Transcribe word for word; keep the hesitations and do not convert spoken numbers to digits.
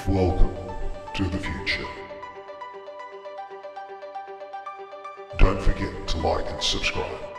Welcome to the future. Don't forget to like and subscribe.